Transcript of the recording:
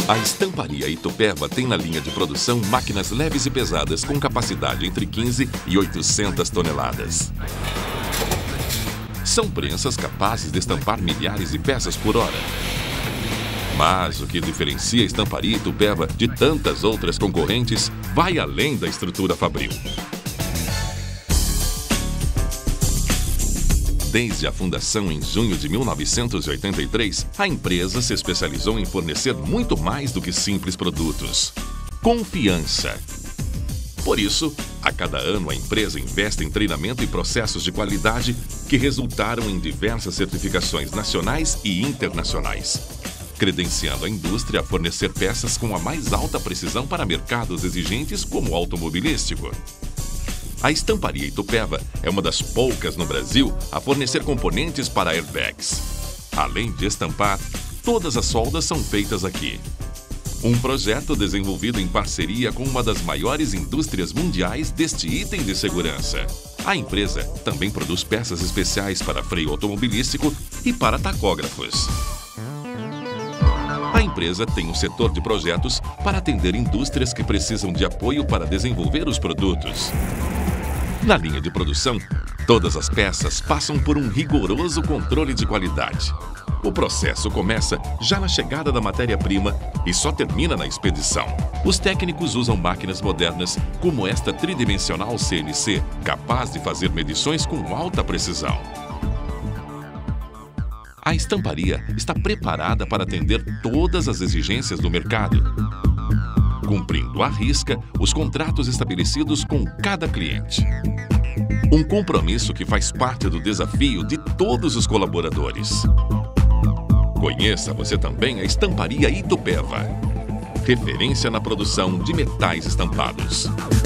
A estamparia Itupeva tem na linha de produção máquinas leves e pesadas com capacidade entre 15 e 800 toneladas. São prensas capazes de estampar milhares de peças por hora. Mas o que diferencia a estamparia Itupeva de tantas outras concorrentes vai além da estrutura fabril. Desde a fundação em junho de 1983, a empresa se especializou em fornecer muito mais do que simples produtos: confiança. Por isso, a cada ano a empresa investe em treinamento e processos de qualidade que resultaram em diversas certificações nacionais e internacionais, credenciando a indústria a fornecer peças com a mais alta precisão para mercados exigentes como o automobilístico. A estamparia Itupeva é uma das poucas no Brasil a fornecer componentes para airbags. Além de estampar, todas as soldas são feitas aqui. Um projeto desenvolvido em parceria com uma das maiores indústrias mundiais deste item de segurança. A empresa também produz peças especiais para freio automobilístico e para tacógrafos. A empresa tem um setor de projetos para atender indústrias que precisam de apoio para desenvolver os produtos. Na linha de produção, todas as peças passam por um rigoroso controle de qualidade. O processo começa já na chegada da matéria-prima e só termina na expedição. Os técnicos usam máquinas modernas como esta tridimensional CNC, capaz de fazer medições com alta precisão. A estamparia está preparada para atender todas as exigências do mercado, cumprindo à risca os contratos estabelecidos com cada cliente. Um compromisso que faz parte do desafio de todos os colaboradores. Conheça você também a estamparia Itupeva, referência na produção de metais estampados.